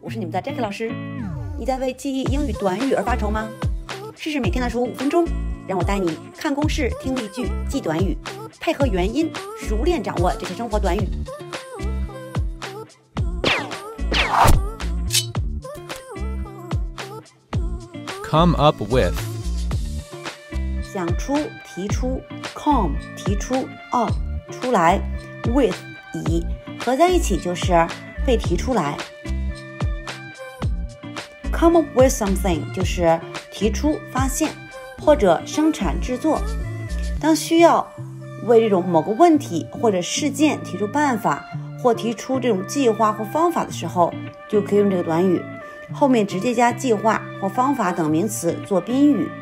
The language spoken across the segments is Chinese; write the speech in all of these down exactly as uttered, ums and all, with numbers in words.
我是你们的 Jackie 老师。你在为记忆英语短语而发愁吗？试试每天的十五分钟，让我带你看公式、听例句、记短语，配合元音，熟练掌握这些生活短语。 Come up with 想出、提出 come 提出 up 出来 with 以合在一起就是被提出来。Come up with something 就是提出、发现或者生产制作。当需要为这种某个问题或者事件提出办法或提出这种计划或方法的时候，就可以用这个短语，后面直接加计划或方法等名词做宾语。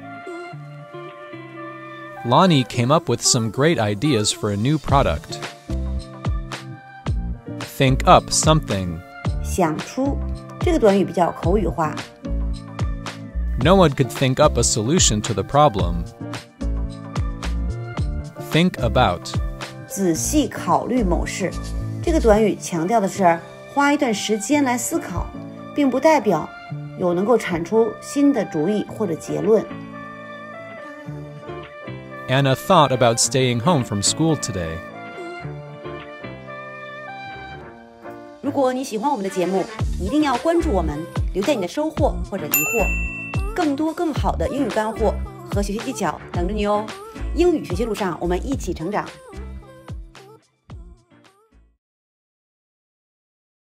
Lonnie came up with some great ideas for a new product. Think up something. 想出这个短语比较口语化。 No one could think up a solution to the problem. Think about. 仔细考虑某事，这个短语强调的是花一段时间来思考，并不代表有能够产出新的主意或者结论。 Anna thought about staying home from school today. 如果你喜欢我们的节目，一定要关注我们，留下你的收获或者疑惑，更多更好的英语干货和学习技巧等着你哦。英语学习路上，我们一起成长。